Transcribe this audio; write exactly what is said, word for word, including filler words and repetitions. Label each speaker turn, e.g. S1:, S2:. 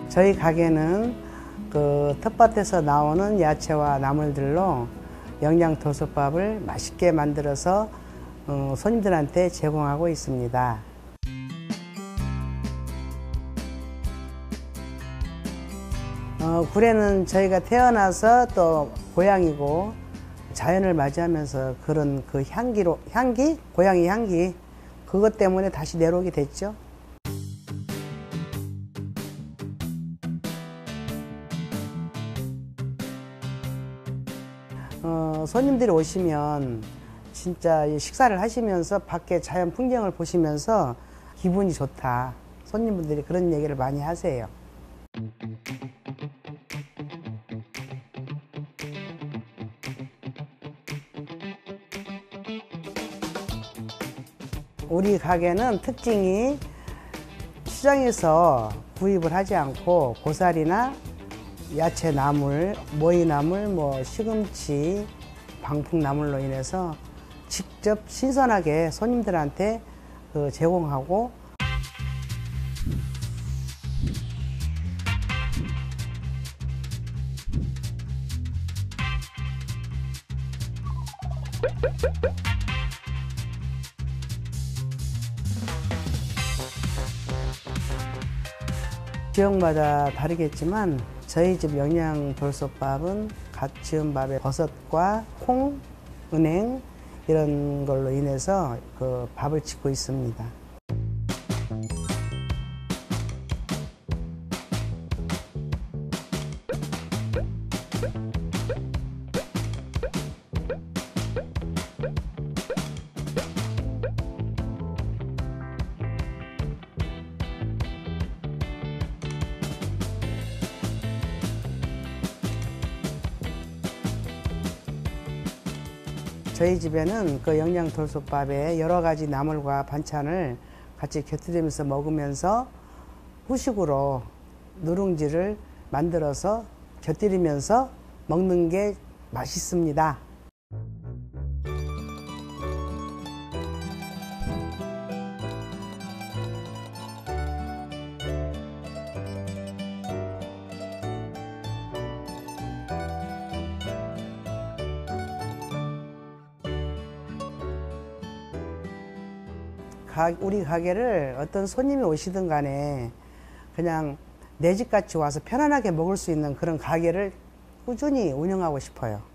S1: 저희 가게는 그 텃밭에서 나오는 야채와 나물들로 영양토속밥을 맛있게 만들어서 어, 손님들한테 제공하고 있습니다. 어, 구례는 저희가 태어나서 또 고향이고 자연을 맞이하면서 그런 그 향기로 향기? 고향의 향기 그것 때문에 다시 내려오게 됐죠. 어, 손님들이 오시면 진짜 식사를 하시면서 밖에 자연 풍경을 보시면서 기분이 좋다. 손님분들이 그런 얘기를 많이 하세요. 우리 가게는 특징이 시장에서 구입을 하지 않고 고사리나 야채 나물, 모이나물, 뭐 시금치, 방풍나물로 인해서 직접 신선하게 손님들한테 그 제공하고 지역마다 다르겠지만 저희 집 영양돌솥밥은 갓 지은 밥에 버섯과 콩, 은행 이런 걸로 인해서 그 밥을 짓고 있습니다. 저희 집에는 그 영양돌솥밥에 여러 가지 나물과 반찬을 같이 곁들이면서 먹으면서 후식으로 누룽지를 만들어서 곁들이면서 먹는 게 맛있습니다. 우리 가게를 어떤 손님이 오시든 간에 그냥 내 집같이 와서 편안하게 먹을 수 있는 그런 가게를 꾸준히 운영하고 싶어요.